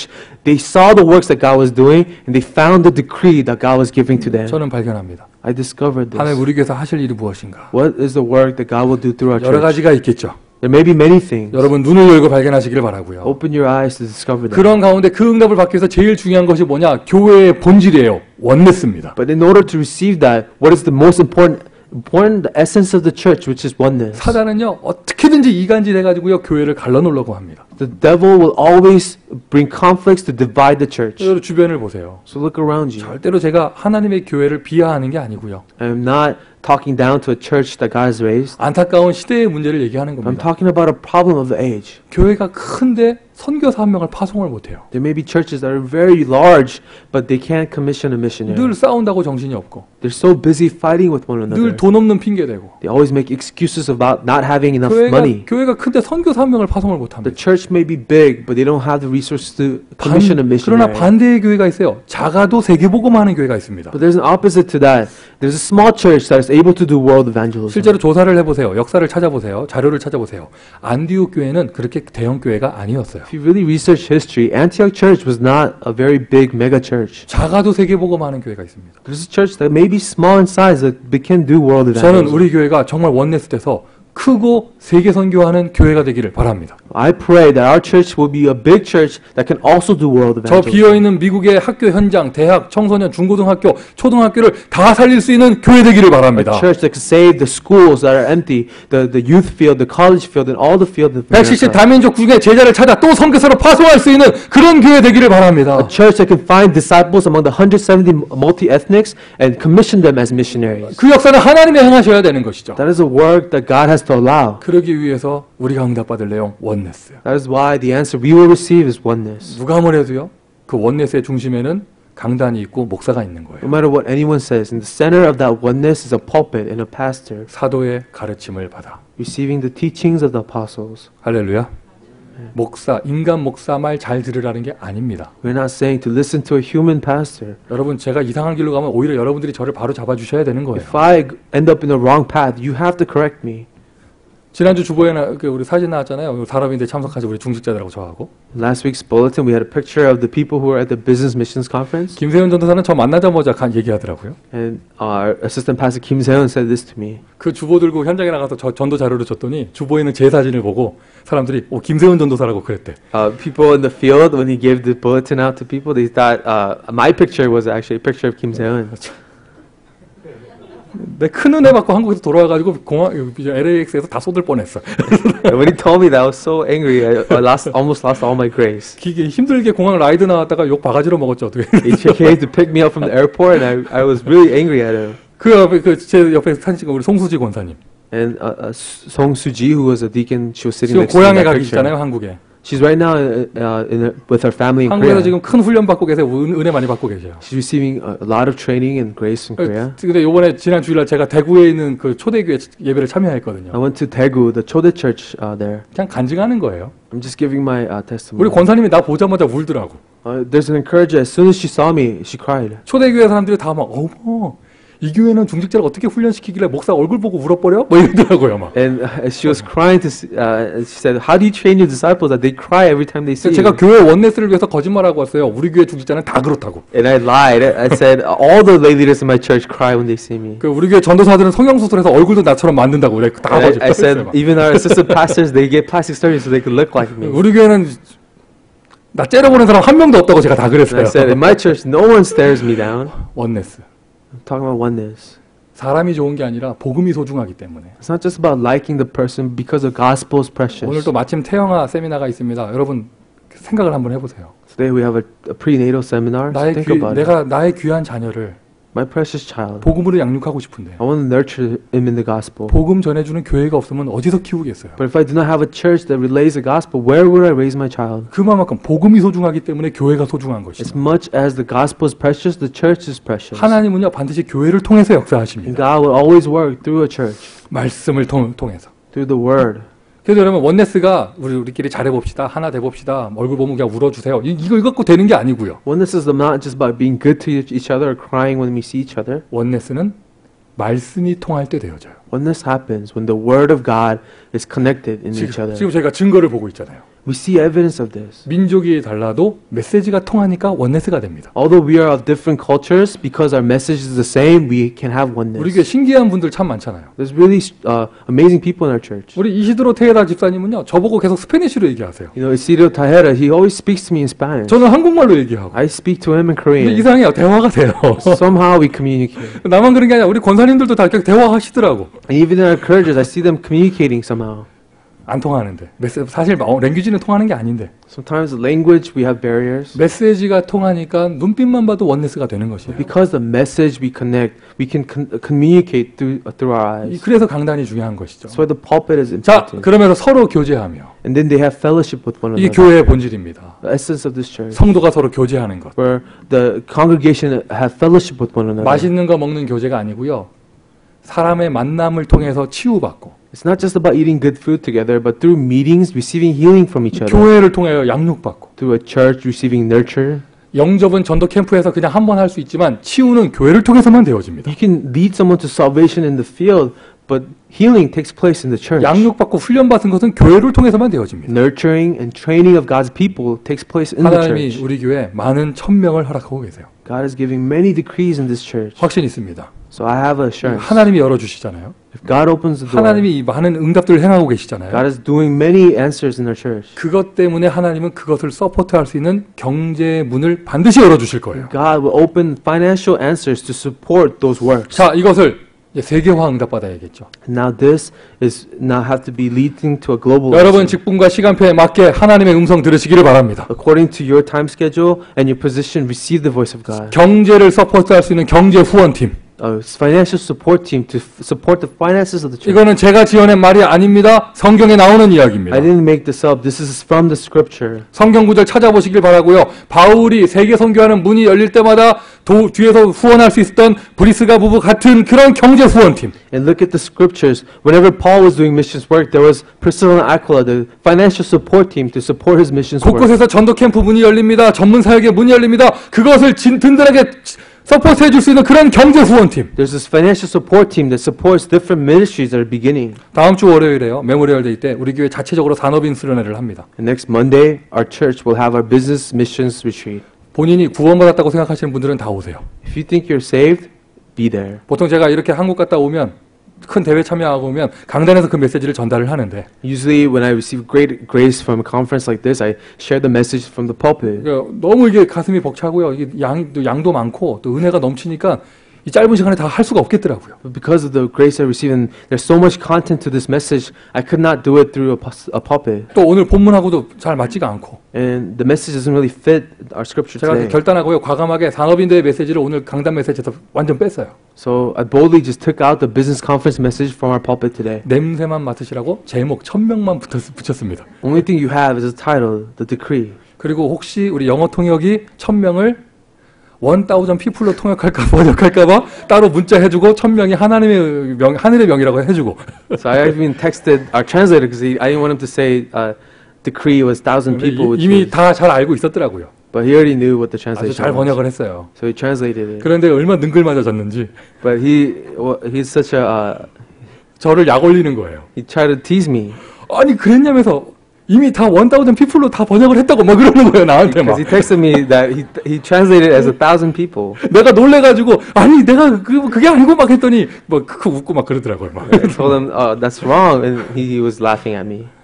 They saw the works that God was doing, and they found the decree that God was giving to them. 저는 발견합니다. I discovered 하나님 this. 우리 교회에서 하실 일이 무엇인가? What is the work that God will do through our 여러 church? 가지가 있겠죠. There may be many things. 여러분 눈을 열고 발견하시기를 바라고요. Open your eyes to discover them. 그런 가운데 그 응답을 받기 위해서 제일 중요한 것이 뭐냐? 교회의 본질이에요. 원네스입니다. But in order to receive that, what is the most important, the essence of the church, which is oneness. 사단은요 어떻게든지 이간질 해가지고요 교회를 갈라놓으려고 합니다. The devil will always bring conflicts to divide the church. 여러분 주변을 보세요. So look around you. 절대로 제가 하나님의 교회를 비하하는 게 아니고요. I'm not talking down to a church that God has raised. 안타까운 시대의 문제를 얘기하는 I'm 겁니다. talking about a problem of the age. 교회가 큰데 선교사 한 명을 파송을 못해요. There may be churches that are very large, but they can't commission a missionary. 늘 싸운다고 정신이 없고 They're so busy fighting with one another. 늘 돈 없는 핑계 대고 They always make excuses about not having enough money. 교회가 큰데 선교사 한 명을 파송을 The 못합니다. church may be big, but they don't have the resources to commission a 그러나 missionary. 반대의 교회가 있어요. 작아도 세계복음하는 교회가 있습니다. But there's an opposite to that. There's a small church that is able to do world evangelism. 실제로 조사를 해보세요. 역사를 찾아보세요. 자료를 찾아보세요. 안디옥 교회는 그렇게 대형 교회가 아니었어요. If you really research history, Antioch Church was not a very big mega church. 작아도 세계복음하는 교회가 있습니다. There's a church that may be small in size that can do world 저는 evangelism. 우리 교회가 정말 원네스 돼서 크고 세계 선교하는 교회가 되기를 바랍니다. I pray that our church will be a big church that can also do world 저 evangelism. 비어있는 미국의 학교 현장, 대학, 청소년, 중고등학교, 초등학교를 다 살릴 수 있는 교회 되기를 바랍니다. A church that can save the schools that are empty, the youth field, the college field, and all the field of 170 America. 다민족 중에 제자를 찾아 또 선교사로 파송할 수 있는 그런 교회 되기를 바랍니다. A church that can find disciples among the 170 multi-ethnics and commission them as missionaries. 그 역사는 하나님이 행하셔야 되는 것이죠. That is a work that God has to allow. 그러기 위해서 우리가 응답받을 내용 원네스. That is why the answer we will receive is oneness. 누가 뭐래도요. 그 원네스의 중심에는 강단이 있고 목사가 있는 No 거예요. matter what anyone says, in the center of that oneness is a pulpit and a pastor 사도의 가르침을 받아. receiving the teachings of the apostles. 할렐루야. 목사, 인간 목사 말 잘 들으라는 게 아닙니다. We're not saying to listen to a human pastor. 여러분 제가 이상한 길로 가면 오히려 여러분들이 저를 바로 잡아주셔야 되는 거예요. If I end up in the wrong path, you have to correct me. 지난주 주보에 우리 사진 나왔잖아요. 사람인데 참석하지 우리 중직자들하고 저하고. Last week's bulletin, we had a picture of the people who were at the business missions conference. 김세현 전도사는 저 만나자마자 얘기하더라고요. And our assistant pastor Kim Seon said this to me. 그 주보 들고 현장에 나가서 저 전도 자료를 줬더니 주보에 있는 제 사진을 보고 사람들이 김세현 전도사라고 그랬대. People in the field, when he gave the bulletin out to people, they thought my picture was actually a picture of Kim Seon. 내 큰 은혜 받고 한국에서 돌아와가지고 공항 LAX에서 다 쏟을 뻔했어. And when he told me that, I was so angry. I almost lost all my grace. 기계 힘들게 공항 라이드 나왔다가 욕 바가지로 먹었죠. 어떻게? He came to pick me up from the airport, and I was really angry at him. 그 옆에 제 옆에 사진 찍은 우리 송수지 권사님. And Song Soo-ji, who was a deacon, she was sitting 지금 next to me in 고향에 that 가 picture. 계시잖아요, 한국에. She's right now with her family in 한국에서 Korea. 지금 큰 훈련 받고 계세요. 은혜 많이 받고 계세요. She's receiving a lot of training and grace in Korea. 근데 요번에 지난 주일날 제가 대구에 있는 그 초대교회 예배를 참여했거든요. I went to Daegu, the Chode Church there. 그냥 간증하는 거예요. I'm just giving my 우리 testimony. 권사님이 나 보자마자 울더라고. There's an encourager. As soon as she saw me, she cried. 초대교회 사람들이 다 막 어머 이 교회는 중직자를 어떻게 훈련시키길래 목사 얼굴 보고 울어버려? 뭐 이러더라고요 막. And she was crying to. She said, "How do you train your disciples that they cry every time they see you?" 제가 교회 원네스를 위해서 거짓말하고 왔어요. 우리 교회 중직자는 다 그렇다고. And I lied. I said, "All the lay leaders in my church cry when they see me." 그 우리 교회 전도사들은 성형수술해서 얼굴도 나처럼 만든다고 그래. 다 And I 거짓말. said, even our assistant pastors, they get plastic surgery so they could look like me. 우리 교회는 나 째려보는 사람 한 명도 없다고 제가 다 And 그랬어요. I said, in my church, no one stares me down. 원네스. I'm talking about oneness. 사람이 좋은 게 아니라 복음이 소중하기 때문에. It's not just about liking the person because the gospel is precious. 오늘 또 마침 태영아 세미나가 있습니다. 여러분 생각을 한번 해보세요. Today we have a prenatal seminar. So think about it. 내가 나의 귀한 자녀를 My precious child. 복음으로 양육하고 싶은데 I want to nurture him in the gospel. 복음 전해주는 교회가 없으면 어디서 키우겠어요? But if I do not have a church that relays the gospel, where would I raise my child? 그만큼 복음이 소중하기 때문에 교회가 소중한 As 것이죠. much as the gospel is precious, the church is precious. 하나님은요 반드시 교회를 통해서 And 역사하십니다. God will always work through a church, 말씀을 통해서. through the word. 그래서 여러분 원네스가 우리끼리 잘해봅시다. 하나 돼봅시다. 얼굴 보면 그냥 울어주세요. 이거 갖고 되는 게 아니고요. Oneness is not just about being good to each other or crying when we see each other. 원네스는 말씀이 통할 때 되어져요. Oneness happens when the word of God is connected in each other. 지금 저희가 증거를 보고 있잖아요. We see evidence of this. 민족이 달라도 메시지가 통하니까 원네스가 됩니다. Although we are of different cultures, because our message is the same, we can have 우리 oneness. 교회 신기한 분들 참 많잖아요. There's really amazing people in our church. 우리 이시드로 테헤라 집사님은요, 저보고 계속 스페니쉬로 얘기하세요. You know, Isidro Tajera, he always speaks to me in Spanish. 저는 한국말로 얘기하고. I speak to him in 근데 Korean. 이상해요. 대화가 돼요. Somehow we communicate. 나만 그런 게 아니라 우리 권사님들도 다 이렇게 대화하시더라고. And even in our churches, I see them communicating somehow. 안 통하는데. 사실 랭귀지는 통하는 게 아닌데. Sometimes the language, we have barriers. 메시지가 통하니까 눈빛만 봐도 원네스가 되는 것이에요. Because the message we connect, we can communicate through our eyes. 그래서 강단이 중요한 것이죠. That's why the pulpit is 자, important. 그러면서 서로 교제하며. And then they have fellowship with one 이게 another. 교회의 본질입니다. The essence of this church, 성도가 서로 교제하는 것. where the congregation have fellowship with one another. 맛있는 거 먹는 교제가 아니고요. 사람의 만남을 통해서 치유받고 It's not just about eating good food together, but through meetings, receiving healing from each other. 교회를 통하여 양육받고 Through a church, receiving nurture. 영접은 전도 캠프에서 그냥 한 번 할 수 있지만 치유는 교회를 통해서만 되어집니다. You can lead someone to salvation in the field, but healing takes place in the church. 양육받고 훈련받은 것은 교회를 통해서만 되어집니다. Nurturing and training of God's people takes place in the 하나님이 church. 우리 교회에 많은 천명을 허락하고 계세요. God is giving many decrees in this church. 확신이 있습니다. So I have assurance. 하나님이 열어주시잖아요. If God opens the door, 하나님이 이 많은 응답들을 행하고 계시잖아요. God is doing many answers in our church. 그것 때문에 하나님은 그것을 서포트할 수 있는 경제의 문을 반드시 열어주실 거예요. God will open financial answers to support those works. 자, 이것을 이제 세계화 응답받아야겠죠. And now this is now have to be leading to a global. 여러분 직분과 시간표에 맞게 하나님의 음성 들으시기를 바랍니다. According to your time schedule and your position, receive the voice of God. 경제를 서포트할 수 있는 경제 후원팀. A financial support team to support the finances of the church. 이거는 제가 지어낸 말이 아닙니다. 성경에 나오는 이야기입니다. I didn't make this up. This is from the scripture. 성경 구절 찾아보시길 바라고요. 바울이 세계 선교하는 문이 열릴 때마다 뒤에서 후원할 수 있었던 브리스가 부부 같은 그런 경제 후원팀. And look at the scriptures. Whenever Paul was doing missions work, there was Priscilla and Aquila, the financial support team to support his missions work. 곳곳에서 전도 캠프 문이 열립니다. 전문 사역의 문이 열립니다. 그것을 든든하게 서포트해 줄 수 있는 그런 경제 후원팀. There's this financial support team that supports different ministries that are beginning. 다음 주 월요일에요. 메모리얼 데이 때 우리 교회 자체적으로 산업인 수련회를 합니다. And next Monday, our church will have our business missions retreat. 본인이 구원받았다고 생각하시는 분들은 다 오세요. If you think you're saved, be there. 보통 제가 이렇게 한국 갔다 오면 큰 대회 참여하고 오면 강단에서 그 메시지를 전달을 하는데 Usually when I receive great grace from a conference like this, I share the message from the pulpit. 너무 이게 가슴이 벅차고요. 이게 양도 많고 또 은혜가 넘치니까 이 짧은 시간에 다 할 수가 없겠더라고요. But because of the grace I receive, and there's so much content to this message, I could not do it through a pulpit. 또 오늘 본문하고도 잘 맞지가 않고 And the message doesn't really fit our scripture 제가 today. 결단하고요. 과감하게 산업인대의 메시지를 오늘 강단 메시지에서 완전 뺐어요. So I boldly just took out the business conference message from our pulpit today. 냄새만 맡으시라고 제목 1000명만 붙였습니다. Only thing you have is a title, the decree. 그리고 혹시 우리 영어 통역이 1000명을 1000 people로 통역할까 번역할까봐 따로 문자 해주고 1000명이 하나님의 명, 하늘의 명이라고 해주고. So I even texted our translator because I didn't want him to say decree was 1,000 people. Which 이미 was, 다 잘 알고 있었더라고요. but he already knew what the 아주 translation 잘 was. 번역을 했어요. So he translated it. 그런데 얼마나 능글맞아졌는지 But he's such a 저를 약 올리는 거예요. he tried to tease me 아니 그랬냐면서 이미 다 1000 people로 다 번역을 했다고 막 그러는 거예요 나한테 막. because he texted me that he translated as 1,000 people. 내가 놀래가지고 아니 내가 그게 아니고 막 했더니 뭐 크크 웃고 막 그러더라고요 막. I told him, "Oh, that's wrong," and he was laughing at me.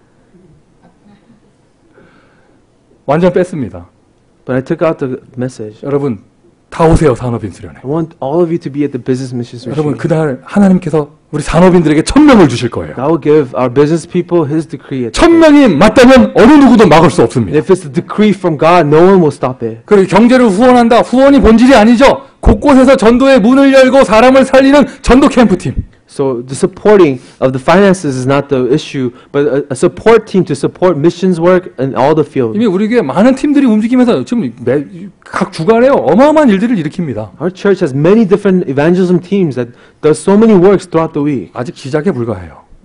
완전 뺐습니다. But I took out the message. 여러분 다 오세요 산업인 수련회. I want all of you to be at the business missions 여러분 retreat. 그날 하나님께서 우리 산업인들에게 1000명을 주실 거예요. God will give our business people His decree. At the end. 1000명이 맞다면 어느 누구도 막을 수 And 없습니다. if it's a decree from God, no one will stop it. 그리고 경제를 후원한다. 후원이 본질이 아니죠. 곳곳에서 전도의 문을 열고 사람을 살리는 전도 캠프팀. So the supporting of the finances is not the issue, but a support team to support missions work in all the fields. 이미 우리 교회 많은 팀들이 움직이면서 지금 각 주간에요 어마어마한 일들을 일으킵니다. Our church has many different evangelism teams that does so many works throughout the week. 아직 시작에 불과해요.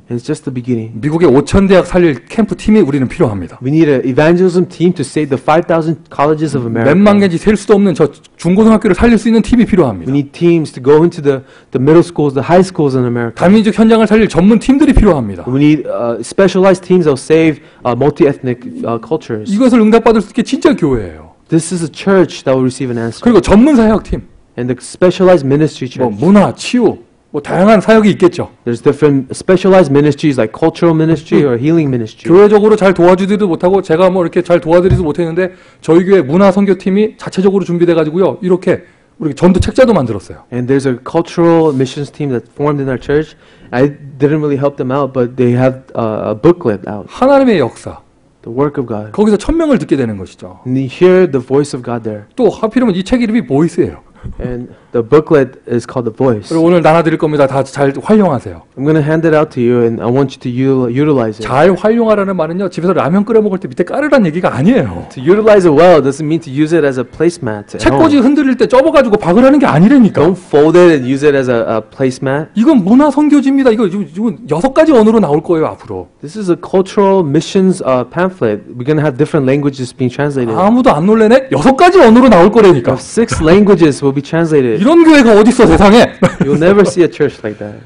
And it's just the beginning. 미국의 5,000대학 살릴 캠프 팀이 우리는 필요합니다. We need an evangelism team to save the 5,000 colleges of America. 몇만 개인지 셀 수도 없는 저 중고등학교를 살릴 수 있는 팀이 We 필요합니다. need teams to go into the middle schools, the high schools in America. 다민족 현장을 살릴 전문 팀들이 필요합니다. We need specialized teams that will save multi-ethnic cultures. 이것을 응답받을 수 있게 진짜 교회예요. This is a church that will receive an answer. 그리고 전문 사역팀, And the specialized ministry 뭐 church. 문화, 치유, 뭐 다양한 사역이 있겠죠. There's different specialized ministries like cultural ministry or healing ministry. 교회적으로 잘 도와주지도 못하고 제가 뭐 이렇게 잘 도와드리지도 못했는데 저희 교회 문화 선교팀이 자체적으로 준비돼 가지고요. 이렇게 우리 전도 책자도 만들었어요. And there's a cultural missions team that formed in our church. I didn't really help them out, but they have a booklet out, 하나님의 역사. the work of God. 거기서 천명을 듣게 되는 것이죠. And you hear the voice of God there. 또 하필이면 이 책 이름이 보이스예요. And the booklet is called The Voice. 그리고 오늘 나눠드릴 겁니다. 다 잘 활용하세요. I'm going to hand it out to you, and I want you to utilize it. 잘 활용하라는 말은요. 집에서 라면 끓여 먹을 때 밑에 깔으란 얘기가 아니에요. To utilize it well doesn't mean to use it as a placemat. at 책꽂이 home. 흔들릴 때 접어가지고 박으라는 게 아니라니까. Don't fold it and use it as a placemat. 이건 문화 선교지입니다. 이거 6가지 언어로 나올 거예요 앞으로. This is a cultural missions pamphlet. We're going to have different languages being translated. 아무도 안 놀래네. 6가지 언어로 나올 거라니까. 6 languages will be translated. 이런 교회가 어디 있어 세상에? You'll never see a church like that.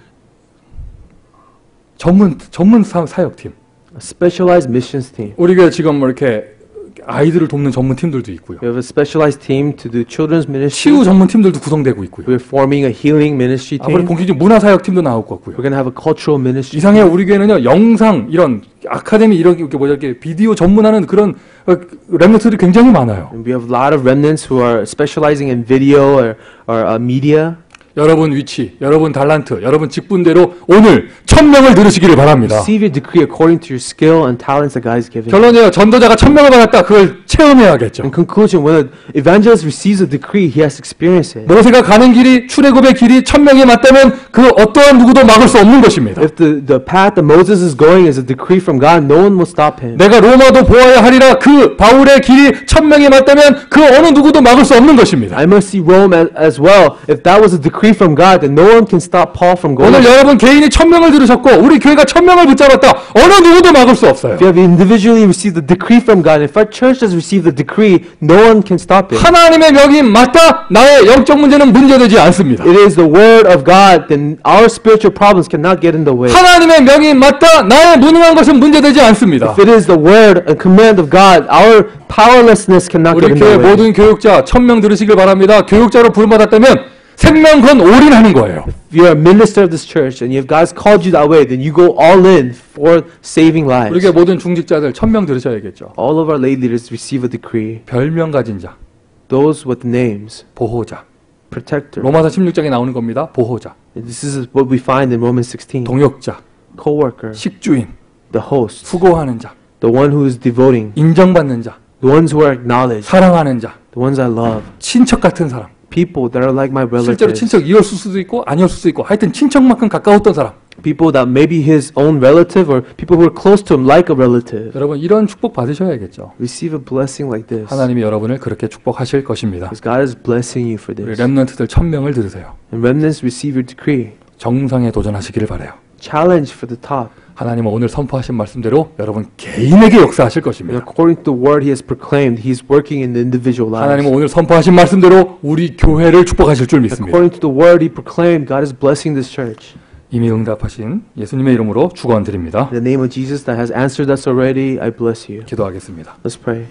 전문 사역팀. A specialized missions team. 우리 교회 지금 뭐 이렇게 아이들을 돕는 전문 팀들도 있고요. We have a specialized team to do children's ministry. 치유 전문 팀들도 구성되고 있고요. We're forming a healing ministry 앞으로 team. 본격적인 문화 사역팀도 나올 것 같고요. We're going to have a cultural ministry. 이상해요. 우리 교회는요 영상 이런 아카데미 이렇게 이렇게 비디오 전문하는 그런 렘넌트들이 굉장히 많아요. And we have a lot of remnants who are specializing in video or media. 여러분 위치, 여러분 달란트, 여러분 직분대로 오늘 1,000명을 들으시기를 바랍니다. Receive your decree according to your skill and talents that God has given. 결론이에요. 전도자가 1,000명을 받았다. 그걸 체험해야겠죠. In conclusion, when an evangelist receives a decree, he has to experience it. 모세가 가는 길이 출애굽의 길이 1,000명이 맞다면 그 어떠한 누구도 막을 수 없는 것입니다. If the path that Moses is going is a decree from God, no one will stop him. 내가 로마도 보아야 하리라. 그 바울의 길이 1,000명이 맞다면 그 어느 누구도 막을 수 없는 것입니다. I must see Rome as well. If that was a decree from God, then no one can stop Paul from going. 오늘 여러분 개인이 1,000명을 들으셨고 우리 교회가 1,000명을 붙잡았다. 어느 누구도 막을 수 없어요. If you have individually received the decree from God, if our church has received the decree, no one can stop it. 하나님의 명이 맞다. 나의 영적 문제는 문제되지 않습니다. It is the word of God, then our spiritual problems cannot get in the way. 하나님의 명이 맞다. 나의 무능한 것은 문제되지 않습니다. If it is the word and command of God, our powerlessness cannot 우리 get in 교회 the way. 모든 교육자 1,000명 들으시길 바랍니다. 교육자로 부름받았다면 생명 건 올인하는 거예요. If you're a minister of this church and if God's called you that way, then you go all in for saving 우리 lives. 교회 모든 중직자들 1,000명 들으셔야겠죠. All of our lay leaders receive a decree. 별명 가진 자, Those with names, 보호자. protector. 로마서 16장에 나오는 겁니다. 보호자, This is what we find in Romans 16. 동역자, Co-worker, 식주인, the host, 수고하는 자, the one who is devoting, 인정받는 자, the ones who are acknowledged, 사랑하는 자, the ones I love, 친척 같은 사람. people that are like my 실제로 relatives, 친척이었을 수도 있고 아니었을 수도 있고 하여튼 친척만큼 가까웠던 사람. people that may be his own relative or people who are close to him like a relative. 여러분 이런 축복 받으셔야겠죠. Receive a blessing like this. 하나님이 여러분을 그렇게 축복하실 것입니다. Because God is blessing you for 우리 this. 렘넌트들 1,000명을 들으세요. And remnants receive your decree. 정상에 도전하시기를 바라요. Challenge for the top. 하나님은 오늘 선포하신 말씀대로 여러분 개인에게 역사하실 And 것입니다. according to the word he has proclaimed, he is working in the individual lives. 하나님은 오늘 선포하신 말씀대로 우리 교회를 축복하실 줄 믿습니다. According to the word he proclaimed, God is blessing this church. 이미 응답하신 예수님의 이름으로 축원드립니다. In the name of Jesus that has answered us already, I bless you. 기도하겠습니다. Let's pray.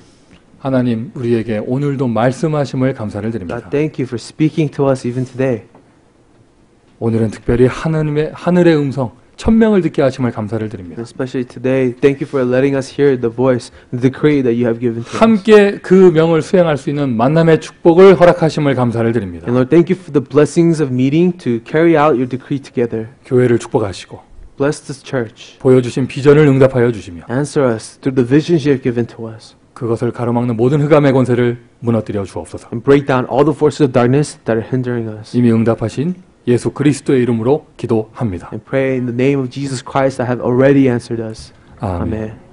하나님 우리에게 오늘도 말씀하심을 감사를 드립니다. God, thank you for speaking to us even today. 오늘은 특별히 하늘의 음성 1,000명을 듣게 하심을 감사를 And 드립니다. especially today, thank you for letting us hear the voice, the decree that you have given to us. 함께 그 명을 수행할 수 있는 만남의 축복을 허락하심을 감사를 드립니다. And Lord, thank you for the blessings of meeting to carry out your decree together. 교회를 축복하시고 Bless this church. 보여주신 비전을 응답하여 주시며 Answer us through the visions you have given to us. 그것을 가로막는 모든 흑암의 권세를 무너뜨려 주옵소서. And break down all the forces of darkness that are hindering us. 이미 응답하신 예수 그리스도의 이름으로 기도합니다. And pray in the name of Jesus Christ that have already answered us. 아멘. Amen.